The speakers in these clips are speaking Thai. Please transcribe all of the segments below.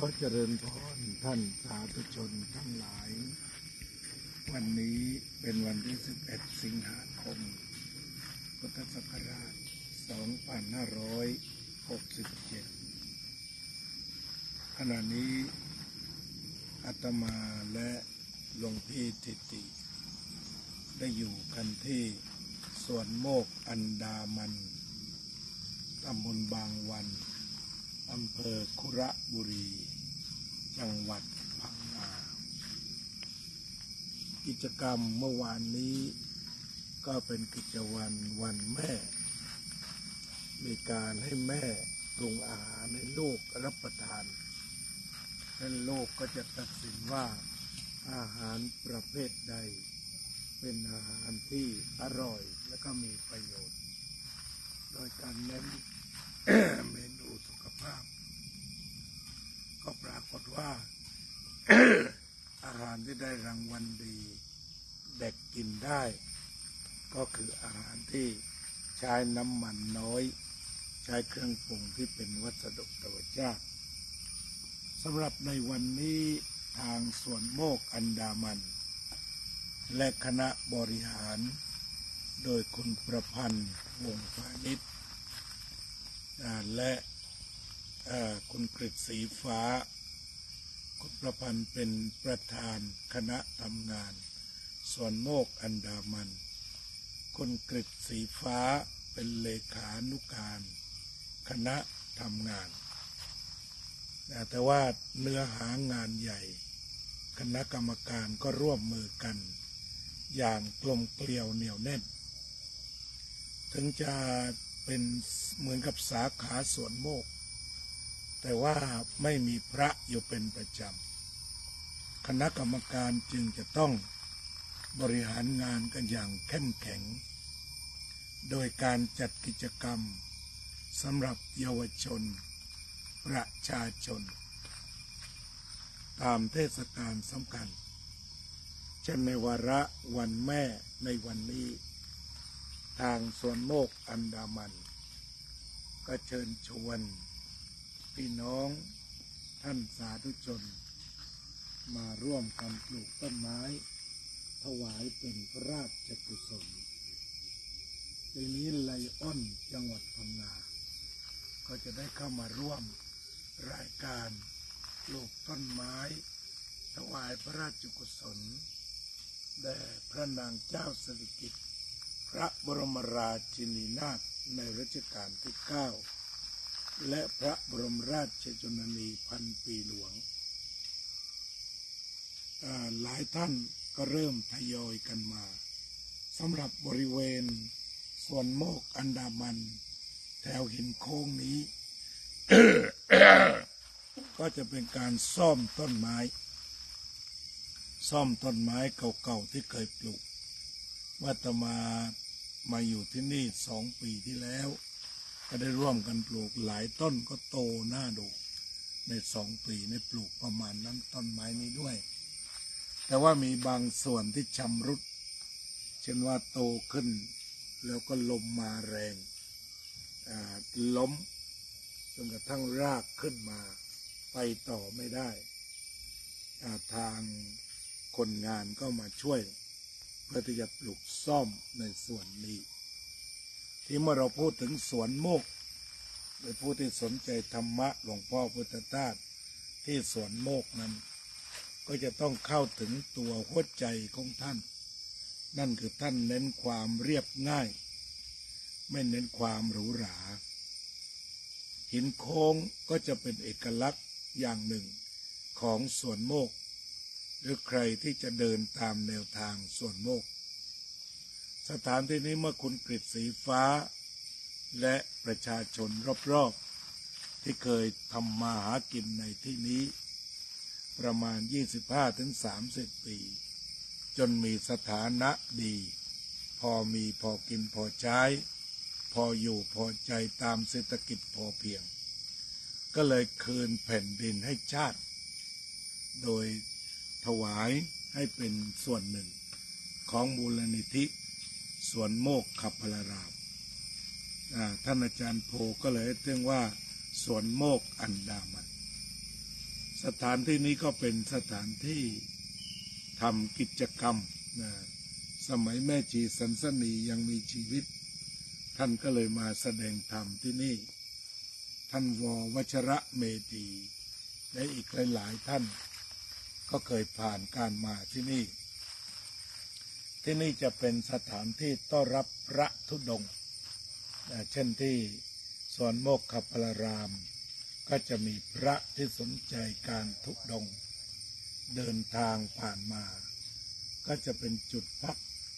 อเจริญพรท่านสาธุชนทั้งหลายวันนี้เป็นวันที่11 สิงหาคมพุทธศักราช 2567 ขณะนี้อาตมาและหลวงพี่ทิติได้อยู่กันที่สวนโมกอันดามันตำบลบางวันอำเภอคุระบุรีจังหวัดพังงากิจกรรมเมื่อวานนี้ก็เป็นกิจวันแม่มีการให้แม่ปรุงอาหารให้ลูกรับประทานและลูกก็จะตัดสินว่าอาหารประเภทใดเป็นอาหารที่อร่อยและก็มีประโยชน์โดยการเน้น เมนูสุขภาพก็ปรากฏว่า อาหารที่ได้รางวัลดีเด็กกินได้ก็คืออาหารที่ใช้น้ำมันน้อยใช้เครื่องปรุงที่เป็นวัสดุธรรมชาติสำหรับในวันนี้ทางสวนโมกอันดามันและคณะบริหารโดยคุณประพันธ์วงศ์พาณิชย์และคุณกฤษศรีฟ้าคุณประพันธ์เป็นประธานคณะทำงานสวนโมกอันดามันคุณกฤษศรีฟ้าเป็นเลขานุการคณะทำงานแต่ว่าเนื้อหางานใหญ่คณะกรรมการก็ร่วมมือกันอย่างกลมเกลียวเหนียวแน่นถึงจะเป็นเหมือนกับสาขาสวนโมกแต่ว่าไม่มีพระอยู่เป็นประจำคณะกรรมการจึงจะต้องบริหารงานกันอย่างเข้มแข็งโดยการจัดกิจกรรมสำหรับเยาวชนประชาชนตามเทศกาลสำคัญเช่นในวาระวันแม่ในวันนี้ทางสวนโมกอันดามันก็เชิญชวนพี่น้องท่านสาธุชนมาร่วมกันปลูกต้นไม้ถวายเป็นพระราชกุศลปีนี้ไลออนจังหวัดพังงาก็จะได้เข้ามาร่วมรายการปลูกต้นไม้ถวายพระราชกุศลแด่พระนางเจ้าสิริกิติ์พระบรมราชินีนาถในรัชกาลที่ 9และพระบรมราชชนนีพันปีหลวงหลายท่านก็เริ่มทยอยกันมาสำหรับบริเวณสวนโมกอันดามันแถวหินโค้งนี้ ก็จะเป็นการซ่อมต้นไม้เก่าๆที่เคยปลูกว่าตมาอยู่ที่นี่2 ปีที่แล้วก็ได้ร่วมกันปลูกหลายต้นก็โตน่าดูใน2 ปีในปลูกประมาณนั้นต้นไม้นี้ด้วยแต่ว่ามีบางส่วนที่ชำรุดเช่นว่าโตขึ้นแล้วก็ลมมาแรงล้มจนกระทั่งรากขึ้นมาไปต่อไม่ได้ทางคนงานก็มาช่วยเพื่อที่จะปลูกซ่อมในส่วนนี้ที่เมื่อเราพูดถึงสวนโมกโดยผู้ที่สนใจธรรมะหลวงพ่อพุทธทาสที่สวนโมกนั้นก็จะต้องเข้าถึงตัวหัวใจของท่านนั่นคือท่านเน้นความเรียบง่ายไม่เน้นความหรูหราหินโค้งก็จะเป็นเอกลักษณ์อย่างหนึ่งของสวนโมกหรือใครที่จะเดินตามแนวทางสวนโมกสถานที่นี้เมื่อคุณกฤษศรีฟ้าและประชาชนรอบๆที่เคยทำมาหากินในที่นี้ประมาณ 25-30 ปีจนมีสถานะดีพอมีพอกินพอใช้พออยู่พอใจตามเศรษฐกิจพอเพียงก็เลยคืนแผ่นดินให้ชาติโดยถวายให้เป็นส่วนหนึ่งของมูลนิธิสวนโมกขับพลารามท่านอาจารย์โพก็เลยเรียกว่าสวนโมกอันดามันสสถานที่นี้ก็เป็นสถานที่ทำกิจกรรมนะสมัยแม่ชีสันสนียังมีชีวิตท่านก็เลยมาแสดงธรรมที่นี่ท่านว.วชระเมธีและอีกหลายๆท่านก็เคยผ่านการมาที่นี่จะเป็นสถานที่ต้อนรับพระธุดงค์เช่นที่สวนโมกขพลารามก็จะมีพระที่สนใจการธุดงค์เดินทางผ่านมาก็จะเป็นจุดพัก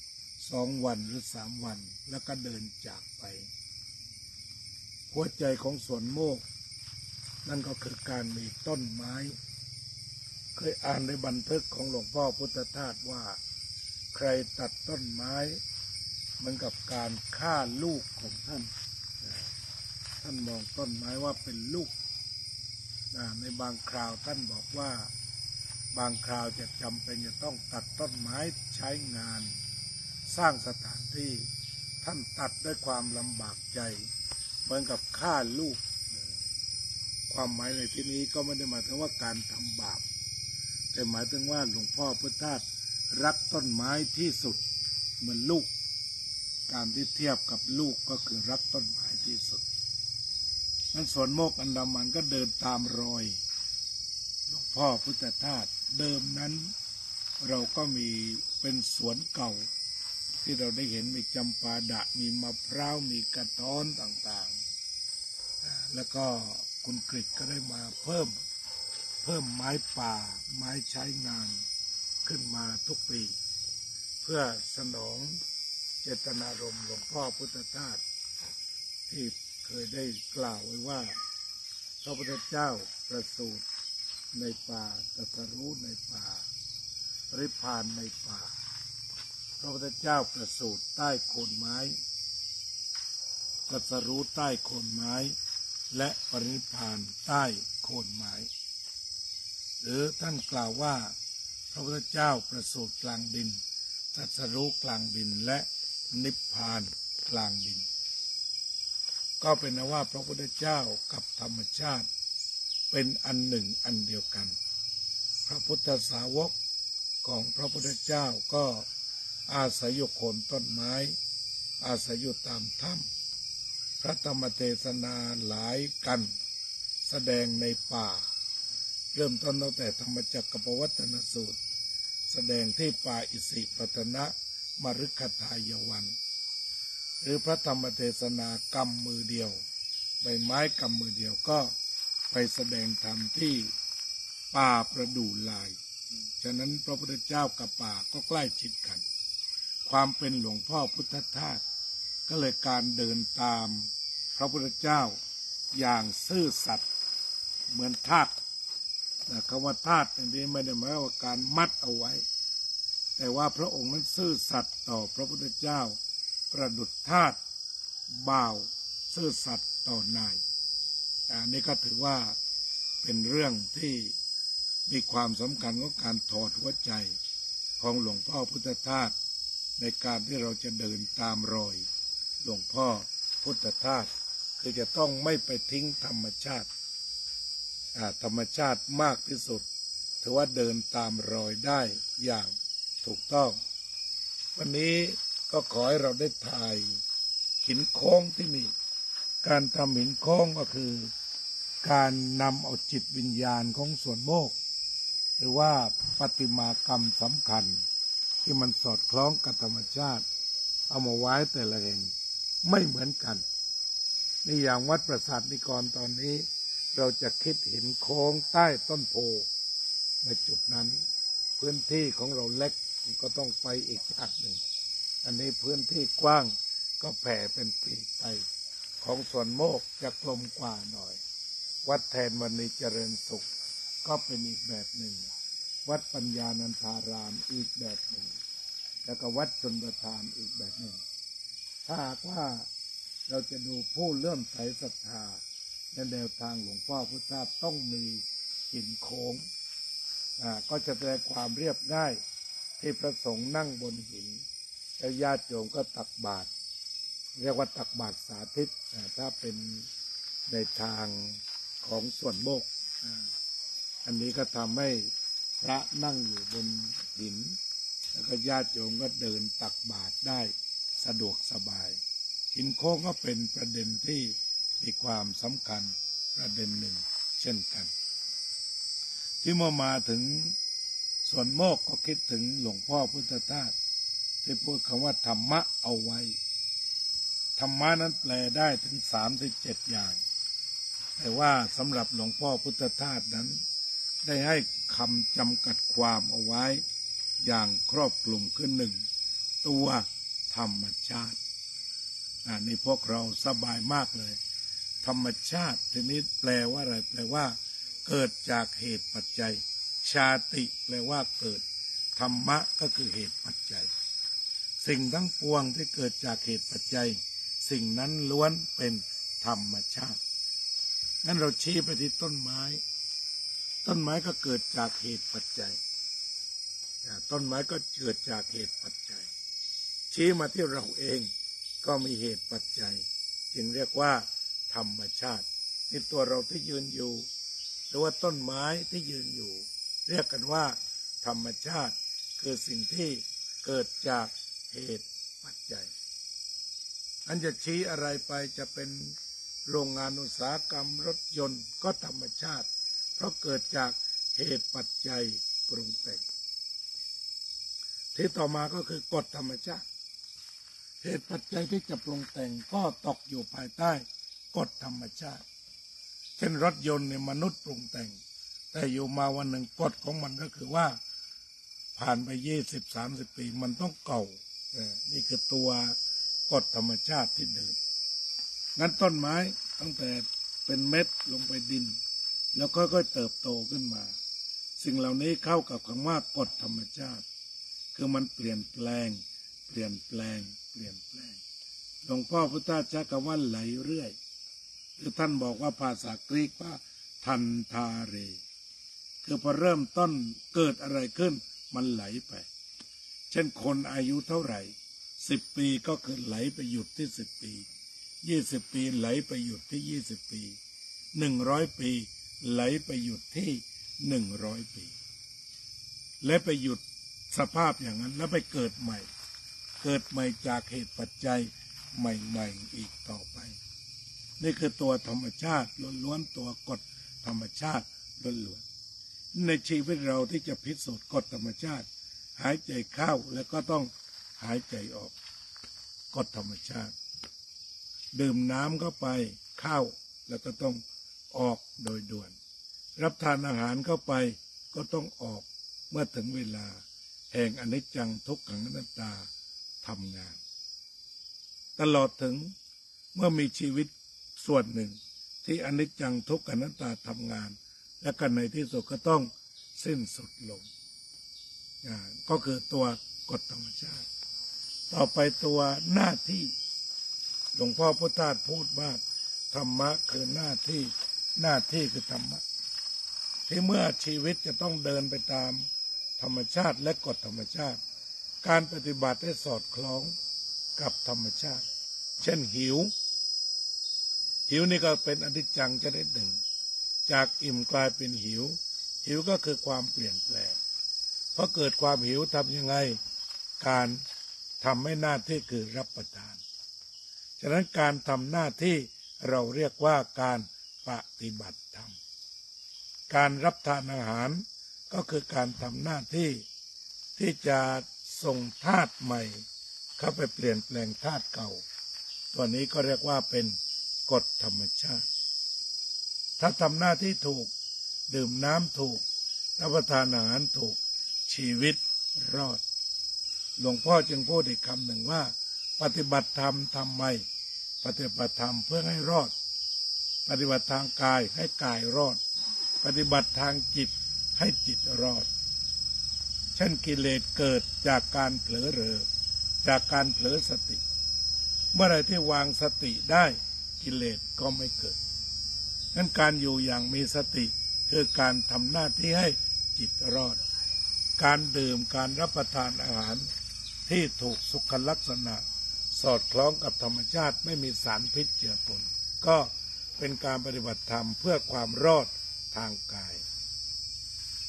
2 วันหรือ3 วันแล้วก็เดินจากไปหัวใจของสวนโมกนั่นก็คือการมีต้นไม้เคยอ่านในบันทึกของหลวงพ่อพุทธทาสว่าใครตัดต้นไม้เหมือนกับการฆ่าลูกของท่านมองต้นไม้ว่าเป็นลูกในบางคราวท่านบอกว่าบางคราวจะจำเป็นจะต้องตัดต้นไม้ใช้งานสร้างสถานที่ท่านตัดด้วยความลำบากใจเหมือนกับฆ่าลูกความหมายในที่นี้ก็ไม่ได้หมายถึงว่าการทำบาปแต่หมายถึงว่าหลวงพ่อพุทธทาสรักต้นไม้ที่สุดเหมือนลูกการที่เทียบกับลูกก็คือรักต้นไม้ที่สุดนั้นสวนโมกอันดามันก็เดินตามรอยหลวงพ่อพุทธทาสเดิมนั้นเราก็มีเป็นสวนเก่าที่เราได้เห็นมีจำปาดะมีมะพร้าวมีกระท้อนต่างๆแล้วก็คุณกฤษก็ได้มาเพิ่มไม้ป่าไม้ใช้งานขึ้นมาทุกปีเพื่อสนองเจตนารมณ์หลวงพ่อพุทธทาสที่เคยได้กล่าวไว้ว่าพระพุทธเจ้าประสูติในป่าตรัสรู้ในป่าปรินิพพานในป่าพระพุทธเจ้าประสูติใต้โคนไม้ตรัสรู้ใต้โคนไม้และปรินิพพานใต้โคนไม้หรือท่านกล่าวว่าพระพุทธเจ้าประสูติกลางดินตรัสรู้กลางดินและนิพพานกลางดินก็เป็นว่าพระพุทธเจ้ากับธรรมชาติเป็นอันหนึ่งอันเดียวกันพระพุทธสาวกของพระพุทธเจ้าก็อาศัยอยู่โคนต้นไม้อาศัยอยู่ตามถ้ำพระธรรมเทศนาหลายกันแสดงในป่าเริ่มต้นตั้งแต่ธรรมจักรปวัตตนสูตรแสดงที่ป่าอิสิปตนะมฤคทายวันหรือพระธรรมเทศนากำมือเดียวใบไม้กำมือเดียวก็ไปแสดงธรรมที่ป่าประดู่ลายฉะนั้นพระพุทธเจ้ากับป่าก็ใกล้ชิดกันความเป็นหลวงพ่อพุทธทาสก็เลยการเดินตามพระพุทธเจ้าอย่างซื่อสัตย์เหมือนทาสคำว่าทาสในนี้ไม่ได้หมายว่าการมัดเอาไว้แต่ว่าพระองค์นั้นซื่อสัตย์ต่อพระพุทธเจ้าประดุจทาสบ่าวซื่อสัตย์ต่อนายอันนี้ก็ถือว่าเป็นเรื่องที่มีความสำคัญของการถอดหัวใจของหลวงพ่อพุทธทาสในการที่เราจะเดินตามรอยหลวงพ่อพุทธทาสคือจะต้องไม่ไปทิ้งธรรมชาติธรรมชาติมากที่สุดถือว่าเดินตามรอยได้อย่างถูกต้องวันนี้ก็ขอให้เราได้ถ่ายหินโค้งที่นี่การทำหินโค้งก็คือการนำเอาจิตวิญญาณของส่วนโมกหรือว่าประติมากรรมสำคัญที่มันสอดคล้องกับธรรมชาติเอามาไว้แต่ละแห่งไม่เหมือนกันในอย่างวัดประสาทนิกรตอนนี้เราจะคิดเห็นโค้งใต้ต้นโพในจุดนั้นพื้นที่ของเราเล็กก็ต้องไปอีกอันหนึ่งอันนี้พื้นที่กว้างก็แผ่เป็นปลีกไปของส่วนโมกจะกลมกว่าหน่อยวัดแทนวันนี้เจริญสุขก็เป็นอีกแบบหนึ่งวัดปัญญานันทารามอีกแบบหนึ่งแล้วก็วัดชนประทานอีกแบบหนึ่งถ้าหากว่าเราจะดูผู้เลื่อมใสศรัทธาในแนวทางหลวงพ่อพุทธทาสต้องมีหินโค้งก็จะแสดงความเรียบง่ายที่พระสงฆ์นั่งบนหินแล้วญาติโยมก็ตักบาตรเรียกว่าตักบาตรสาธิตถ้าเป็นในทางของส่วนโมกอันนี้ก็ทำให้พระนั่งอยู่บนหินแล้วก็ญาติโยมก็เดินตักบาตรได้สะดวกสบายหินโค้งก็เป็นประเด็นที่มีความสำคัญประเด็นหนึ่งเช่นกันที่เมื่อมาถึงสวนโมกก็คิดถึงหลวงพ่อพุทธทาสที่พูดคำว่าธรรมะเอาไว้ธรรมะนั้นแปลได้ถึง37อย่างแต่ว่าสำหรับหลวงพ่อพุทธทาสนั้นได้ให้คำจำกัดความเอาไว้อย่างครอบคลุมขึ้นหนึ่งตัวธรรมชาตินี่พวกเราสบายมากเลยธรรมชาติทีนี้แปลว่าอะไรแปลว่าเกิดจากเหตุปัจจัยชาติแปลว่าเกิดธรรมะก็คือเหตุปัจจัยสิ่งทั้งปวงที่เกิดจากเหตุปัจจัยสิ่งนั้นล้วนเป็นธรรมชาติงั้นเราชี้ไปที่ต้นไม้ก็เกิดจากเหตุปัจจัยต้นไม้ก็เกิดจากเหตุปัจจัยชี้มาที่เราเองก็มีเหตุปัจจัยจึงเรียกว่าธรรมชาตินี่ตัวเราที่ยืนอยู่หรือว่าต้นไม้ที่ยืนอยู่เรียกกันว่าธรรมชาติคือสิ่งที่เกิดจากเหตุปัจจัยอันจะชี้อะไรไปจะเป็นโรงงานอุตสาหกรรมรถยนต์ก็ธรรมชาติเพราะเกิดจากเหตุปัจจัยปรุงแต่งที่ต่อมาก็คือกฎธรรมชาติเหตุปัจจัยที่จะปรุงแต่งก็ตกอยู่ภายใต้กฎธรรมชาติเช่นรถยนต์เนี่ยมนุษย์ปรุงแต่งแต่อยู่มาวันหนึ่งกฎของมันก็คือว่าผ่านไป20-30 ปีมันต้องเก่านี่คือตัวกฎธรรมชาติที่เดินงั้นต้นไม้ตั้งแต่เป็นเม็ดลงไปดินแล้วค่อยๆเติบโตขึ้นมาสิ่งเหล่านี้เข้ากับคำว่ากฎธรรมชาติคือมันเปลี่ยนแปลงหลวงพ่อพุทธาใช้คำว่าไหลเรื่อยหรือท่านบอกว่าภาษากรีกว่าทันทาเรคือพอเริ่มต้นเกิดอะไรขึ้นมันไหลไปเช่นคนอายุเท่าไหร่10 ปีก็คือไหลไปหยุดที่10 ปี20 ปีไหลไปหยุดที่20 ปี100 ปีไหลไปหยุดที่100 ปีและไปหยุดสภาพอย่างนั้นแล้วไปเกิดใหม่จากเหตุปัจจัยใหม่ๆอีกต่อไปนี่คือตัวธรรมชาติล้วนๆตัวกฎธรรมชาติล้วนๆในชีวิตเราที่จะพิสูจน์กฎธรรมชาติหายใจเข้าแล้วก็ต้องหายใจออกกฎธรรมชาติดื่มน้ำเข้าไปเข้าแล้วก็ต้องออกโดยด่วนรับทานอาหารเข้าไปก็ต้องออกเมื่อถึงเวลาแห่งอนิจจังทุกขังอนัตตาทำงานตลอดถึงเมื่อมีชีวิตส่วนหนึ่งที่อนิจจังทุกขังอนัตตาทำงานและกันในที่สุดก็ต้องสิ้นสุดลงก็คือตัวกฎธรรมชาติต่อไปตัวหน้าที่หลวงพ่อพุทธทาสพูดว่าธรรมะคือหน้าที่คือธรรมะที่เมื่อชีวิตจะต้องเดินไปตามธรรมชาติและกฎธรรมชาติการปฏิบัติให้สอดคล้องกับธรรมชาติเช่นหิวนี่ก็เป็นอนิจจังชนิดหนึ่งจากอิ่มกลายเป็นหิวก็คือความเปลี่ยนแปลงเพราะเกิดความหิวทำยังไงการทำให้หน้าที่คือรับประทานฉะนั้นการทำหน้าที่เราเรียกว่าการปฏิบัติธรรมการรับทานอาหารก็คือการทำหน้าที่ที่จะส่งธาตุใหม่เข้าไปเปลี่ยนแปลงธาตุเก่าตัวนี้ก็เรียกว่าเป็นกฎธรรมชาติถ้าทำหน้าที่ถูกดื่มน้ำถูกรับประทานอาหารถูกชีวิตรอดหลวงพ่อจึงพูดอีกคำหนึ่งว่าปฏิบัติธรรมทำไมปฏิบัติธรรมเพื่อให้รอดปฏิบัติทางกายให้กายรอดปฏิบัติทางจิตให้จิตรอดเช่นกิเลสเกิดจากการเผลอเรอจากการเผลอสติเมื่อไรที่วางสติได้กิเลสก็ไม่เกิดนั้นการอยู่อย่างมีสติคือการทำหน้าที่ให้จิตรอดการดื่มการรับประทานอาหารที่ถูกสุขลักษณะสอดคล้องกับธรรมชาติไม่มีสารพิษเจือปนก็เป็นการปฏิบัติธรรมเพื่อความรอดทางกาย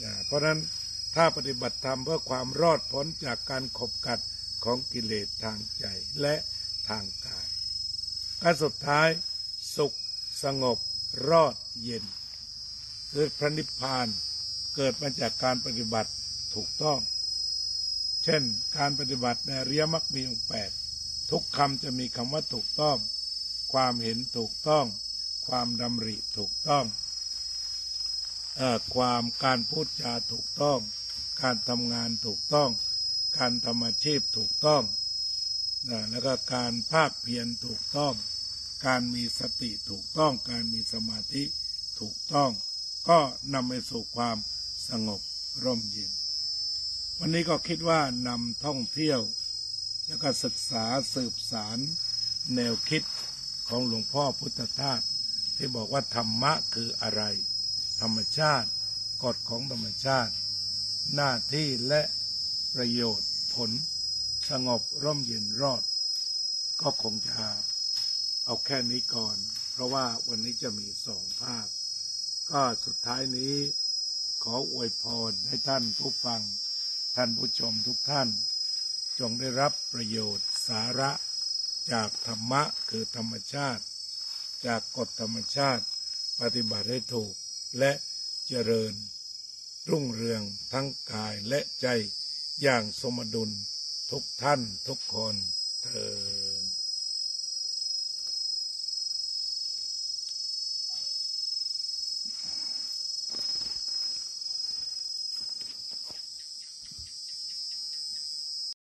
เพราะฉะนั้นถ้าปฏิบัติธรรมเพื่อความรอดพ้นจากการขบกัดของกิเลสทางใจและทางกายและสุดท้ายสุขสงบรอดเย็นคือพระนิพพานเกิดมาจากการปฏิบัติถูกต้องเช่นการปฏิบัติในอริยมรรคมีองค์8ทุกคำจะมีคำว่าถูกต้องความเห็นถูกต้องความดำริถูกต้องการพูดจาถูกต้องการทำงานถูกต้องการทำอาชีพถูกต้องแล้วก็การภาคเพียรถูกต้องการมีสติถูกต้องการมีสมาธิถูกต้องก็นำไปสู่ความสงบร่มเย็นวันนี้ก็คิดว่านำท่องเที่ยวแล้วก็ศึกษาสืบสารแนวคิดของหลวงพ่อพุทธทาสที่บอกว่าธรรมะคืออะไรธรรมชาติกฎของธรรมชาติหน้าที่และประโยชน์ผลสงบร่มเย็นรอดก็คงจะเอาแค่นี้ก่อนเพราะว่าวันนี้จะมี2 ภาคก็สุดท้ายนี้ขออวยพรให้ท่านผู้ฟังท่านผู้ชมทุกท่านจงได้รับประโยชน์สาระจากธรรมะคือธรรมชาติจากกฎธรรมชาติปฏิบัติให้ถูกและเจริญรุ่งเรืองทั้งกายและใจอย่างสมดุลทุกท่านทุกคนเทอญ